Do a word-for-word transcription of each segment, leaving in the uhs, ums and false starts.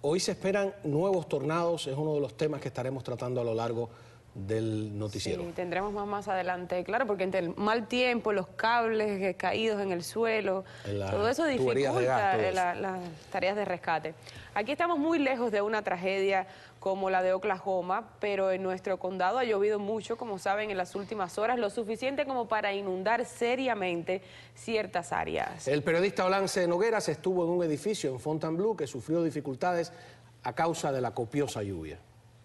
Hoy se esperan nuevos tornados, es uno de los temas que estaremos tratando a lo largo del noticiero. Sí, tendremos más más adelante, claro, porque entre el mal tiempo, los cables caídos en el suelo, la todo eso dificulta de gas, todo eso. La, las tareas de rescate. Aquí estamos muy lejos de una tragedia como la de Oklahoma, pero en nuestro condado ha llovido mucho, como saben, en las últimas horas, lo suficiente como para inundar seriamente ciertas áreas. El periodista Olance Nogueras estuvo en un edificio en Fontainebleau que sufrió dificultades a causa de la copiosa lluvia.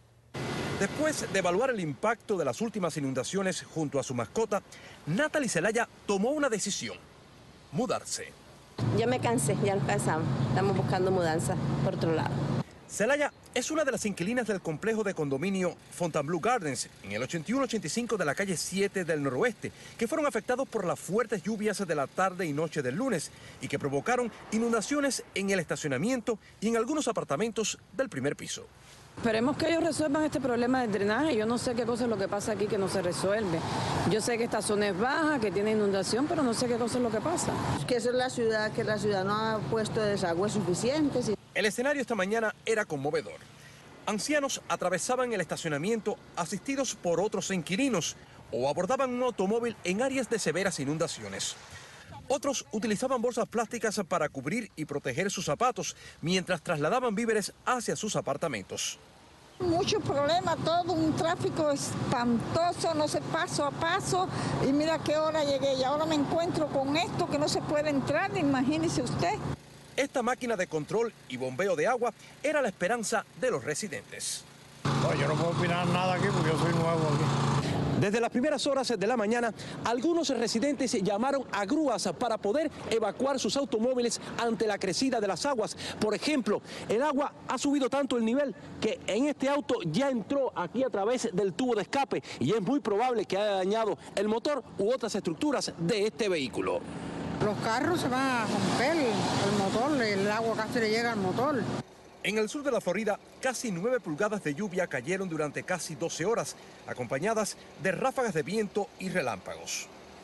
Después de evaluar el impacto de las últimas inundaciones junto a su mascota, Natalie Zelaya tomó una decisión: mudarse. Ya me cansé, ya nos cansamos. Estamos buscando mudanza por otro lado. Zelaya es una de las inquilinas del complejo de condominio Fontainebleau Gardens, en el ochenta y uno ochenta y cinco de la calle siete del noroeste, que fueron afectados por las fuertes lluvias de la tarde y noche del lunes y que provocaron inundaciones en el estacionamiento y en algunos apartamentos del primer piso. Esperemos que ellos resuelvan este problema del drenaje. Yo no sé qué cosa es lo que pasa aquí que no se resuelve. Yo sé que esta zona es baja, que tiene inundación, pero no sé qué cosa es lo que pasa. Que eso es la ciudad, que la ciudad no ha puesto desagües suficientes. El escenario esta mañana era conmovedor. Ancianos atravesaban el estacionamiento asistidos por otros inquilinos o abordaban un automóvil en áreas de severas inundaciones. Otros utilizaban bolsas plásticas para cubrir y proteger sus zapatos mientras trasladaban víveres hacia sus apartamentos. Mucho problema, todo un tráfico espantoso, no sé, paso a paso, y mira qué hora llegué y ahora me encuentro con esto que no se puede entrar, imagínese usted. Esta máquina de control y bombeo de agua era la esperanza de los residentes. No, yo no puedo opinar nada aquí porque yo soy nuevo aquí. Desde las primeras horas de la mañana, algunos residentes llamaron a grúas para poder evacuar sus automóviles ante la crecida de las aguas. Por ejemplo, el agua ha subido tanto el nivel que en este auto ya entró aquí a través del tubo de escape y es muy probable que haya dañado el motor u otras estructuras de este vehículo. Los carros se van a romper, el motor, el agua casi le llega al motor. En el sur de la Florida, casi nueve pulgadas de lluvia cayeron durante casi doce horas, acompañadas de ráfagas de viento y relámpagos.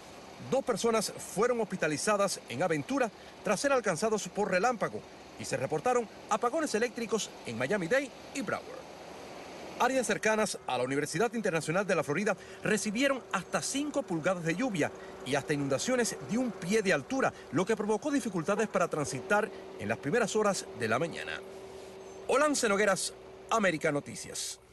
Dos personas fueron hospitalizadas en Aventura tras ser alcanzados por relámpago y se reportaron apagones eléctricos en Miami-Dade y Broward. Áreas cercanas a la Universidad Internacional de la Florida recibieron hasta cinco pulgadas de lluvia y hasta inundaciones de un pie de altura, lo que provocó dificultades para transitar en las primeras horas de la mañana. Olance Nogueras, América Noticias.